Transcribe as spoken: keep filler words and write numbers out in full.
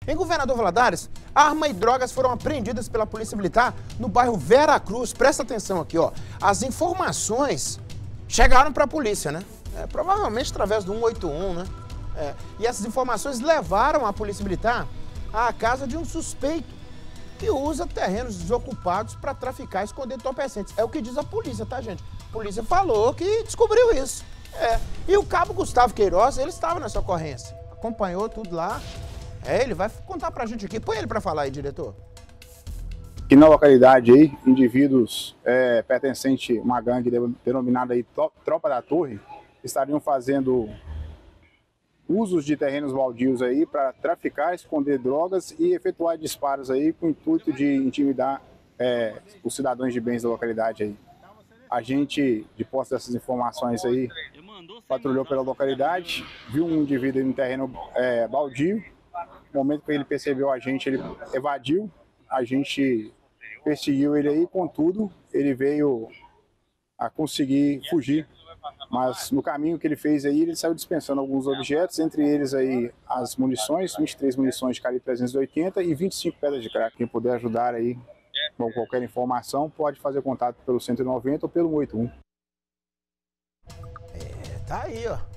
Em Governador Valadares, arma e drogas foram apreendidas pela Polícia Militar no bairro Vera Cruz. Presta atenção aqui, ó. As informações chegaram para a polícia, né? É, provavelmente através do um oito um, né? É, e essas informações levaram a Polícia Militar à casa de um suspeito que usa terrenos desocupados para traficar e esconder entorpecentes. É o que diz a polícia, tá, gente? A polícia falou que descobriu isso. É. E o cabo Gustavo Queiroz, ele estava nessa ocorrência. Acompanhou tudo lá. É, ele vai contar pra gente aqui. Põe ele pra falar aí, diretor. Aqui na localidade aí, indivíduos é, pertencentes a uma gangue denominada aí Tropa da Torre, estariam fazendo usos de terrenos baldios aí para traficar, esconder drogas e efetuar disparos aí com o intuito de intimidar é, os cidadãos de bens da localidade aí. A gente, de posse dessas informações aí, patrulhou pela localidade, viu um indivíduo aí no terreno é, baldio. No momento que ele percebeu a gente, ele evadiu, a gente perseguiu ele aí, contudo, ele veio a conseguir fugir. Mas no caminho que ele fez aí, ele saiu dispensando alguns objetos, entre eles aí as munições, vinte e três munições de calibre trezentos e oitenta e vinte e cinco pedras de crack. Quem puder ajudar aí com qualquer informação, pode fazer contato pelo cento e noventa ou pelo um oito um. É, tá aí, ó.